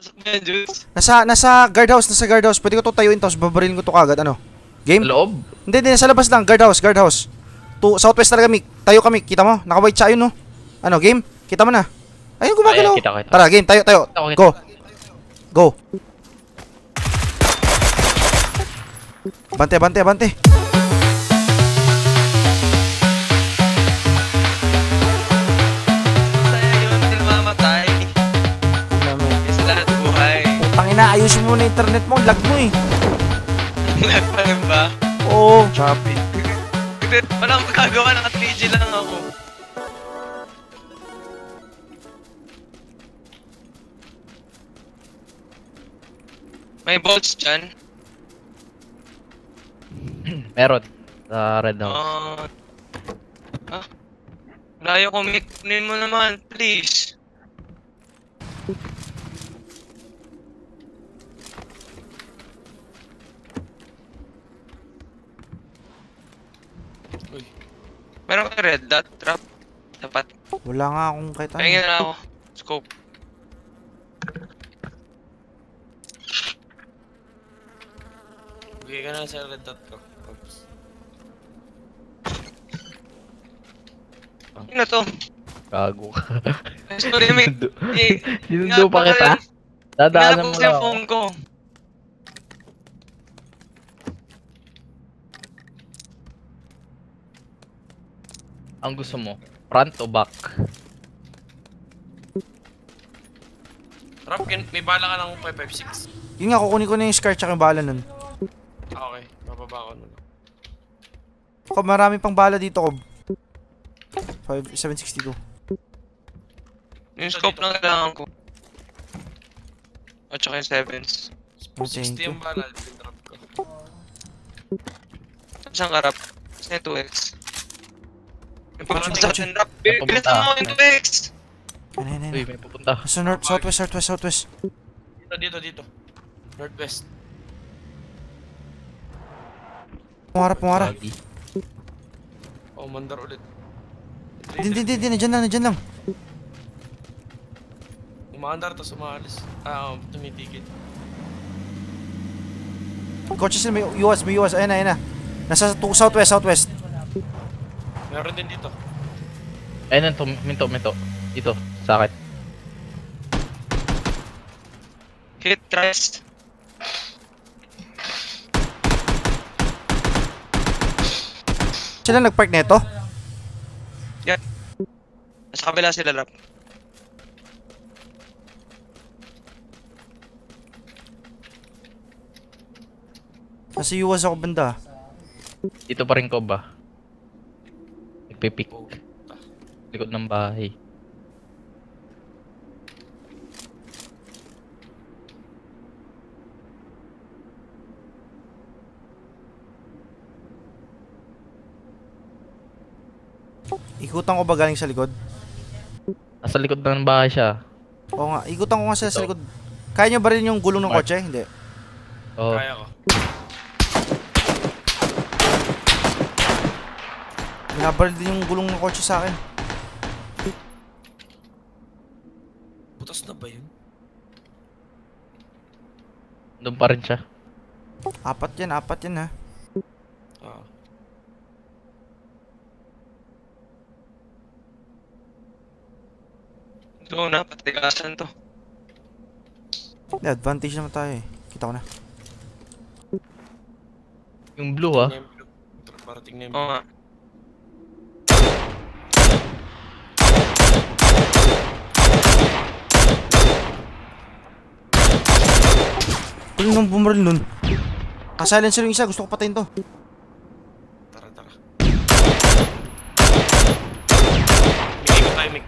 Juice. Nasa guardhouse, Pwede ko to tayuin tapos babarilin ko to kagad, ano? Game? Loob? Hindi, nasa labas lang, guardhouse. Southwest talaga, Mick. Tayo kami, kita mo? Naka-white siya yun, no? Ano, game? Kita mo na. Ayun, gumagalaw. Kita. Tara, game, tayo. Go. Bante. Saya yun, hindi mamatay. Isa lahat buhay. Tangina, ayusin mo na internet mo, lag mo eh. Lag pa rin ba? Oo. Choppy. Walang magagawa, naka-3G lang ako. May bolts dyan? Meron. Sa red house. Layo ko, Mick. Kunin mo naman, please. Uy. Meron ka red dot trap? Dapat. Wala nga akong kahit ano. Pahingin na ako. Scope. Bigay ka na sa red dot ko. Oops. Ano to? Gago ka. Sorry, Mick. Sinundo pa kita? Dadaanan mo yung lang. phone ko. Ang gusto mo? Front o back? Rob, may bala ka ng 556. Yun nga, kukunin ko na yung scar tsaka yung bala nun. Okay, bababa ko nun. Kob, marami pang bala dito, Kob. 762. Yung scope lang kailangan ko. At saka yung 7s. 60 yung bala, drop ko. Saan ka, Rob? Saan yung 2x? Yung parang sa atin, Rob. Bilisan mo yung 2x! Ano. Uy, may pupunta. Sa southwest. Dito. Northwest. Pumara. Lagi. Oh, mandar ulit. Hindi, nandyan lang. Umaandar, tapos umaalis. Tumitigil. Kotse sila, may UAS. Ayun na. Nasa southwest. Meron din dito. Ayun, minto. Dito, sa akin. Hit, trust. Sila nagpark neto? Yan. Nasa kabila sila, Rob. Nasa UAS ako banda. Dito pa rin ko ba? Nagpipik. Likod ng bahay. Ikutan ko ba galing sa likod? Nasa likod ng bahay siya. Oo nga, ikutan ko nga sila sa likod. Kaya nyo ba rin yung gulong ng kotse? Hindi. Oo. Kaya ko. Binabaril din yung gulong ng kotse sa akin. Butas na ba yun? Doon pa rin siya. Apat yan ha. Ito na, patigasan to. May advantage naman tayo eh. Kita ko na. Yung blue ah. Parating na yung blue. Oo nga. Tuloy nung bumaril nun. Silencer yung isa, gusto ko patayin to. Tara. Bigay ko timing.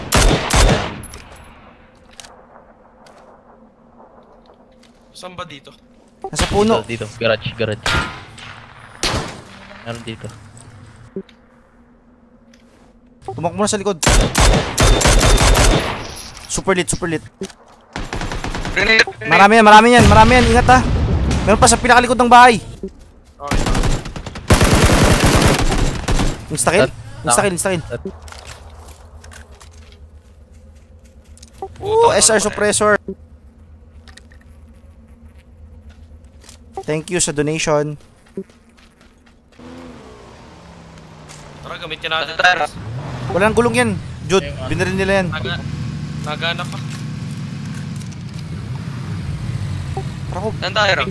Saan ba dito? Nasa puno. Dito. Garage. Meron dito. Tumakbo na sa likod. Super lit. Marami yan. Ingat ha. Meron pa sa pinakalikod ng bahay. Insta-kill. SR suppressor. Thank you sa donation. Tara, gamitin natin. Tara. Walang gulong yan. Jude, binaril nila yan. Nagana pa. Tara ko. Saan tayo?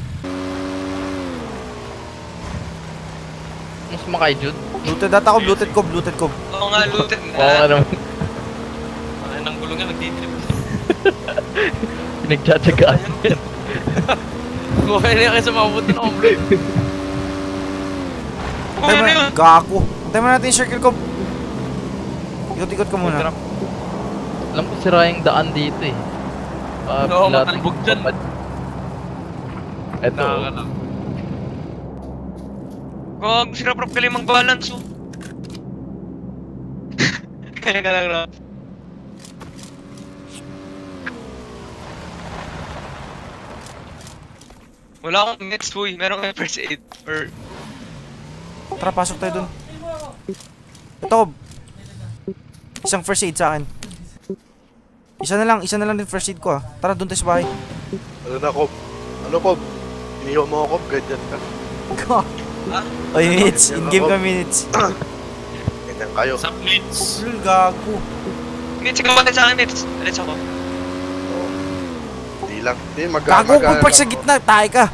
Mas makay, Jude. Looted data ko, looted ko, looted ko. Oo nga, looted Oo nga na. naman. Ay, nang gulong nga, nagtitrip. Pinagtsatsagaan yan. Kuha na kayo sa mabuti na ombre. Antay mo Ano na, yun? gago. Antay mo natin yung circle ko. Ikot-ikot ka muna. Alam ko sira yung daan dito eh. Oo, matalbog dyan. Eto. Nakakalang. Gag, sinaprap ka limang balance oh. Kaya ka lang na. Wala akong nets, boy. Meron kang first aid. Or... Tara, pasok tayo dun. Ito, isang first aid sa akin. Isa na lang din first aid ko ah. Tara, dun tayo sa bahay. Ano na, Kob? Ano, Kob? Inihaw mo ako, ganyan ka. Oy, minutes. In-game ka minutes. Ganyan kayo. Submates. Lul, gago. Nets, ikaw sa akin, nets. Nets ako. Hindi lang. Hindi, Gago, kung pag sa gitna, tayo ka.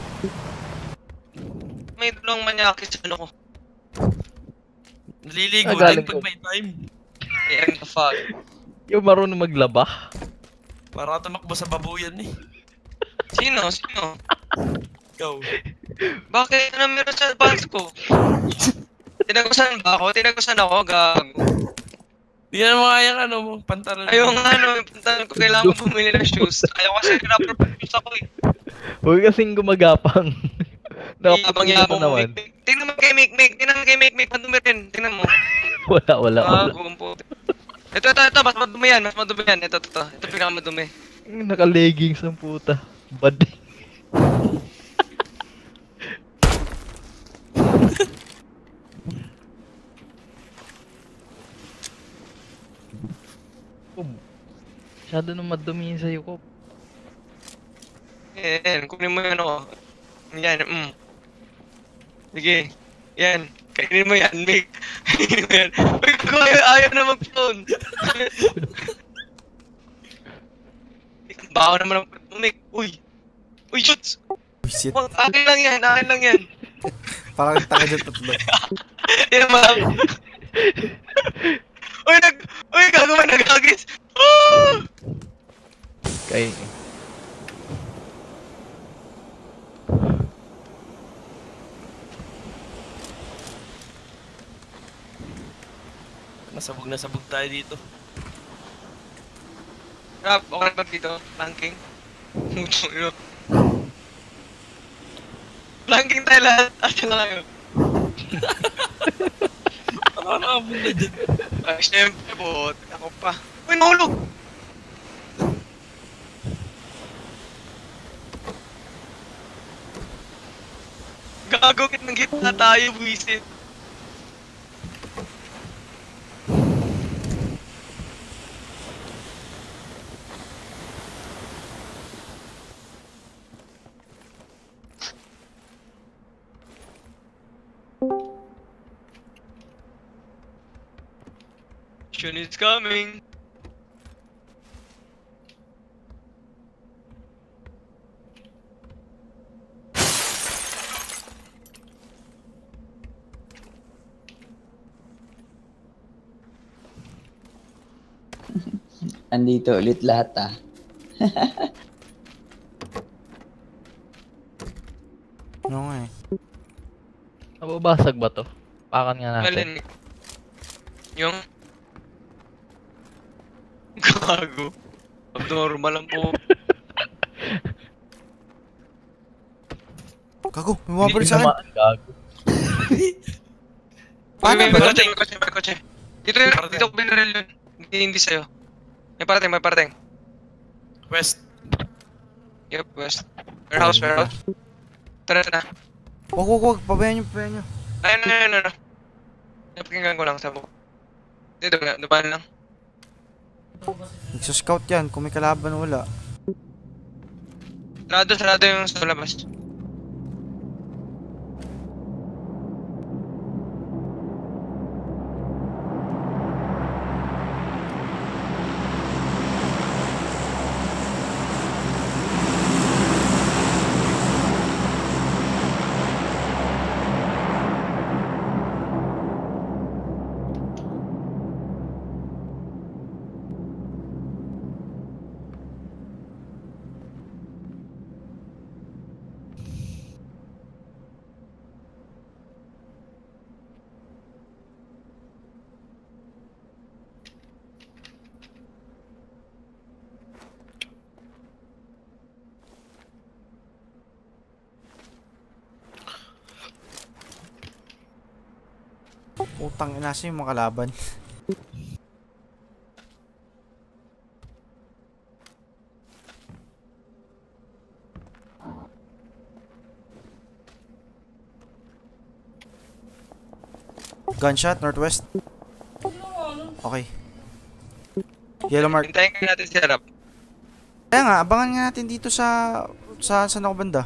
May dalawang manyakis sa ano ko. Naliligo galing din pag ko. may time. Ayan, the fuck. Yung marunong maglaba. Para tumakbo sa babuyan eh. Sino? Sino? Ikaw. Bakit? Ano meron sa box ko? Tinagusan ba ako? Tinagusan ako, gago. Di na mga yung ano mo, pantalon. Ayaw nga ano, yung pantalan ko, kailangan ko bumili ng shoes. Ayaw kasi pinapropose shoes ako eh. Huwag kasing gumagapang. Yabang-yabang mo. naman. Tingnan mo kay Make, tingnan mo kay Make, madumi rin. Tingnan mo. Wala. Gago, ang puti. Ito, mas madumi yan, mas madumi yan. Ito. Ito pinakamadumi. Naka-leggings ang puta. Bad. Masyado nang madumi yun sa'yo ko. Yan, kunin mo yan ako. Yan, Sige, yan. Kainin mo yan, Make. Kainin mo yan. Uy, gago, ayaw na mag-phone. Baka naman ang Make. Uy, shoots. Shit, Akin lang yan. parang tanga dyan tatlo. Yan naman. Uy, gago man, nag-agis. Oh! Kay... Nasabog tayo dito. Rap, okay ba dito? Planking? Mucho, yun. Planking tayo lahat. Asa lang kayo. Ano nakabunda dyan? Ay, syempre po. Ako pa. Uy, nahulog! Gago, ng gitna tayo, buwisit. Mission is coming. Andito ulit lahat ah. Oo nga eh. Nababasag ba to? Pakan nga natin. Alin? Yung... Gago. Abnormal lang po. Gago, may mabalik sa akin. Tinamaan, gago. Paano May ba? kotse. Dito ko binaril yun. Hindi sa'yo. May parating. West. Yep, west. Warehouse. Tara. Wag, pabayaan nyo. Ayun. Napakinggan ko lang sa buko. Dito nga, dumaan lang. Nagsuscout yan, kung may kalaban wala. Sarado yung sa labas. Putang ina, nasa yung mga kalaban. Gunshot, northwest. Okay. Yellow mark. Hintayin ka natin si Harap. Kaya nga, abangan nga natin dito sa saan ako banda.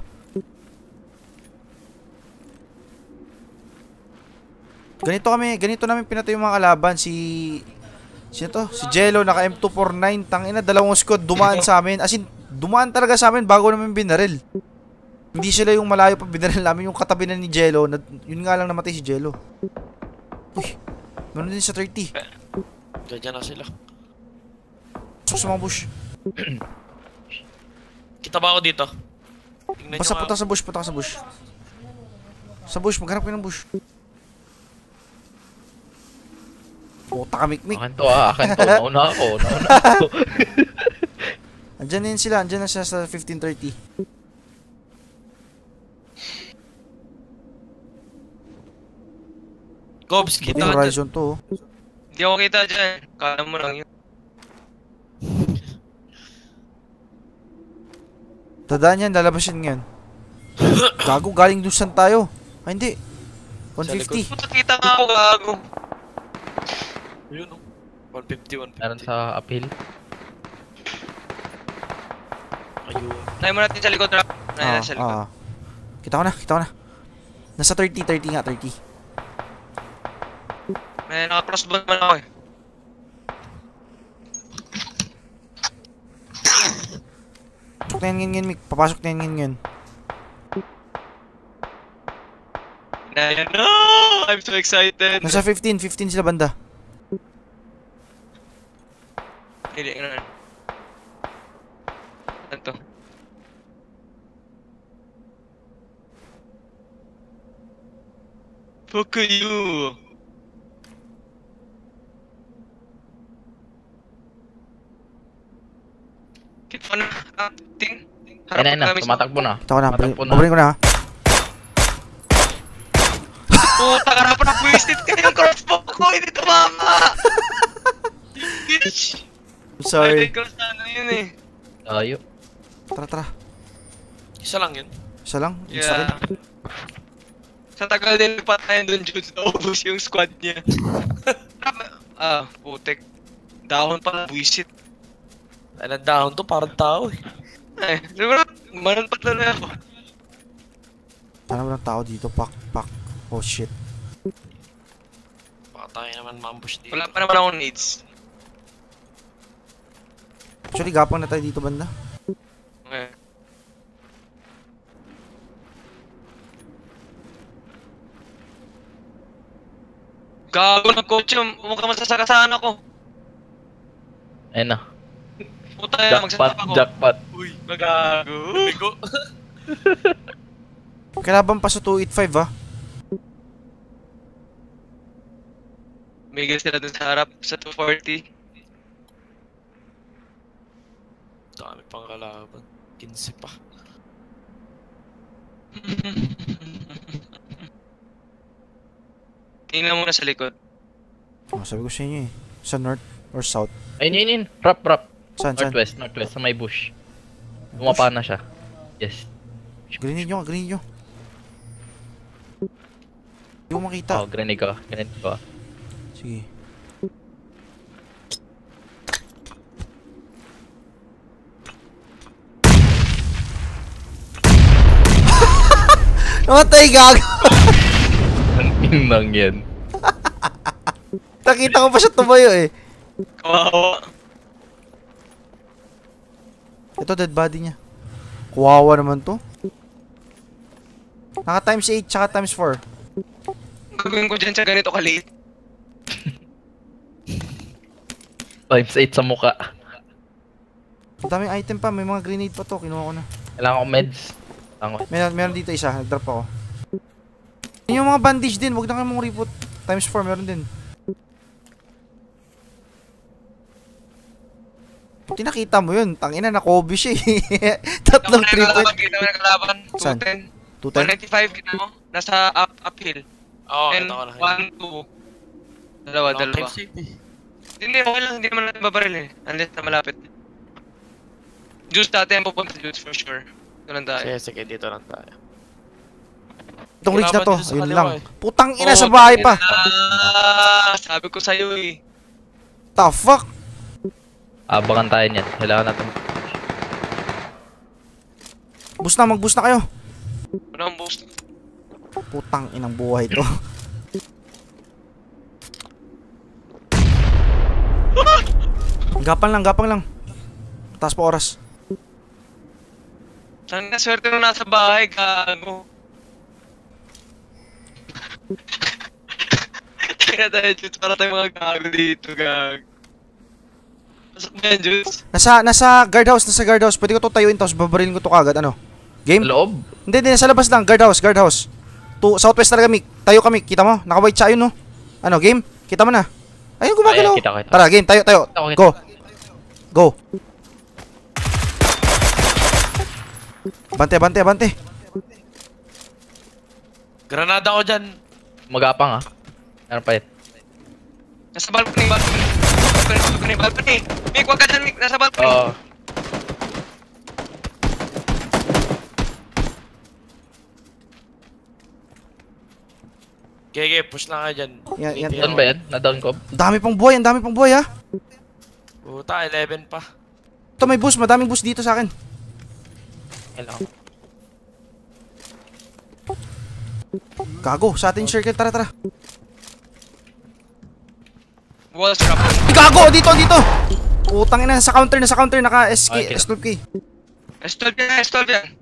Ganito namin pinatay yung mga kalaban. Sino to? Si Jello, naka M249. Tangina, dalawang squad dumaan sa amin. As in, dumaan talaga sa amin bago namin binaril. Hindi sila yung malayo pa binaril namin, yung katabi na ni Jello. Yun nga lang namatay si Jello. Uy, meron din sa 30. Diyan na sila. Pasok sa mga bush. Kita ba ako dito? Tingnan Basta nyo nga. punta sa bush, punta ka sa bush. Sa bush, maghanap kayo ng bush. Puta ka, mikmik. Akin to. Nauna ako. Andyan din sila, andyan na siya sa 1530. Gobs, Buti kita ka dyan. horizon to. Oh. Hindi ako kita dyan. Kala mo lang yun. Dadaan yan, lalabasin ngayon. Gago, galing dun saan tayo? Ay, hindi. 150. Puta, kita nga ako, gago. Yun o. 150, 150. Meron sa uphill. Ayun. Try mo natin sa likod, Rap. Try natin sa likod. Kita ko na. Nasa 30 nga, 30. May naka-crossbow naman ako eh. Pasok na yan ngayon, Mick. Papasok na yan ngayon. No! I'm so excited. Nasa 15 sila banda. Hindi, ano. Ano to? Fuck you! Kita ko na. Ting. Ayun na, tumatakbo na. Kita ko na, Tumatakbo na. babarin ko na ha. Puta ka na pa na-wasted ka yung crossbow ko. Hindi tumama! Bitch! Sorry. Ay, cross na ano yun eh. Tayo. Tara. Isa lang yun. Isa lang. Insta Yeah. Sa tagal din patayin doon, Jude. Naubos yung squad niya. Putek. Dahon pala, buisit. Ay, nandahon to, parang tao eh. Ay, siguro, manon pa na ako. Sana walang tao dito. Pak. Oh shit. Baka tayo naman ma-ambush dito. Wala pa naman akong needs. Actually, gapang na tayo dito banda. Okay. Gago ng kotse, mukhang masasakasahan ako. Ayun na. Puta yan, magsasap ako. Jackpot. Uy, magago. Bigo. Kailaban pa sa 285 ha. Miguel sila dun sa harap, sa 240. Dami pang kalaban. 15 pa. Tingnan mo na sa likod. Oh, sabi ko sa inyo eh. Sa north or south. Ayun. Rap. Saan? Northwest, sa may bush. Lumapa na siya. Yes. Grenade nyo. Hindi ko makita. Oh, grenade ko. Sige. Namatay, gago! Ang inang yan. Nakita ko pa siya tumayo eh. Kawawa. Ito, dead body niya. Kuwawa naman to. Naka times 8 tsaka times 4. Gagawin ko dyan sa ganito kaliit. Times 8 sa muka. Ang daming item pa, may mga grenade pa to. Kinuha ko na. Kailangan ko meds. Meron dito isa, nag-drop ako. Yun yung mga bandage din, wag na kayo mong reboot. Times 4 meron din. Buti nakita mo yun, tangina na Kobe siya eh. Tatlong 3 point. Kita mo na kalaban. Saan? 210. 210? 195 kita mo. Nasa uphill. Oo, And ito ko na. Dalawa. Time safe eh. Hindi, okay lang. Hindi naman natin babaril eh. Unless na malapit. Juice dati ang pupunta Juice for sure. Ito lang tayo. Sige, dito lang tayo. Itong ridge na to, Kinaban dito sa ayun kaliwa lang. eh. Putang ina Oo, sa bahay pa. Sabi ko sa'yo eh. The fuck? Abangan tayo niyan. Kailangan natin. Boost na, mag-boost na kayo. Ano ang boost? Putang inang buhay to. Gapang lang. Taas pa oras. Saan na swerte nung nasa bahay, gago. Kaya tayo, Juice, para tayo mga gago dito, gago. Pasok mo yan, Juice. Nasa guardhouse. Pwede ko to tayuin tapos babarilin ko to kagad. Ano? Game? Sa loob. Hindi, nasa labas lang. Guardhouse. Southwest talaga, Mick. Tayo kami. Kita mo? Naka-white siya yun, no? Ano, game? Kita mo na. Ayun, gumagalaw. Ayan, kita. Tara, game. Tayo. Okay. Go. Bante. Granada ko dyan. Magapang ah. Ano pa yun? Nasa balcony. Mick, wag ka dyan, Mick. Nasa balcony. Oo. Gege, push lang ka dyan. Yan. Doon ba yan? Na-down ko? Ang dami pang buhay, ha? Puta, 11 pa. Ito, may boost. Madaming boost dito sa akin. Kailangan. Gago, sa atin circle. Tara. Wall strap. Gago, dito. Putang ina, nasa counter. Naka-SK, Okay. S12K. Stall yan.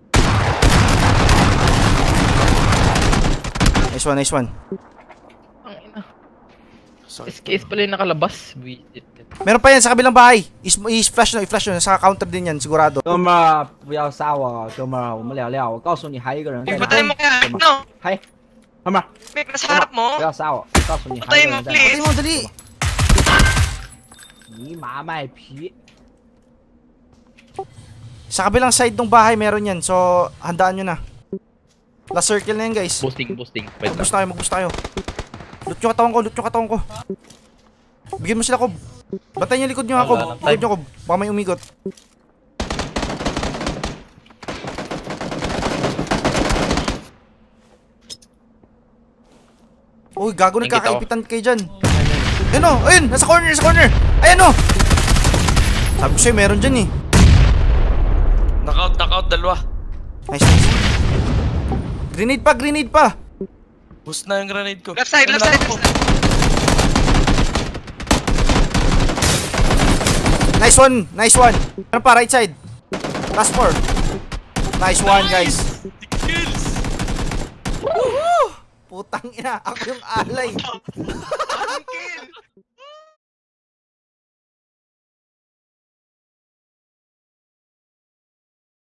Nice one. Ang ina. SKS pala yung nakalabas. Buisit. Meron pa yan sa kabilang bahay. I-flash nyo. Nasa counter din yan, sigurado. 哥们儿不要杀我，哥们儿，我们聊聊。我告诉你，还有一个人在 Mick, 那。 patayin mo kaya. No. 嗨，哥们儿， Mick, nasa harap mo. 不要杀我，我告诉你，还有一个人在 Patayin 那。 mo, please. Dali. 尼玛卖皮！ Sa kabilang side ng bahay, meron yan. So, handaan nyo na. Last circle na yan, guys. Boosting. Wait lang. Mag-boost tayo. Loot yung katawan ko. Bigyan mo sila, Kob. Bantayin yung likod nyo, ha, Kob. Wala nang Likod nyo, Kob. Baka may umigot. Uy, gago, Nakikita ko. nagkakaipitan kayo dyan. Ayun, nasa corner. Ayan o. Sabi ko sa'yo, meron dyan eh. Knockout, dalawa. Nice. Grenade pa. Boost na yung grenade ko. Left side. Nice one. Ano pa, right side. Last 4. Nice one, guys. Kills! Putang ina, ako yung alay.